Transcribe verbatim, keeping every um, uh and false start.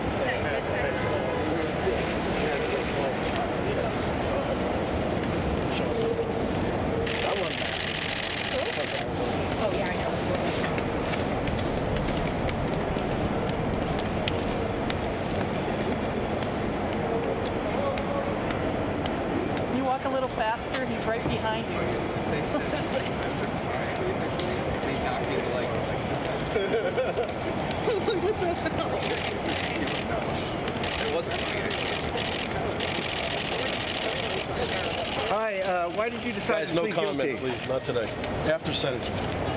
Walk a little faster, he's right behind you. I was like, what the hell? It wasn't. Hi, uh, why did you decide Guys, to no plead comment, guilty? please, not today. After sentencing.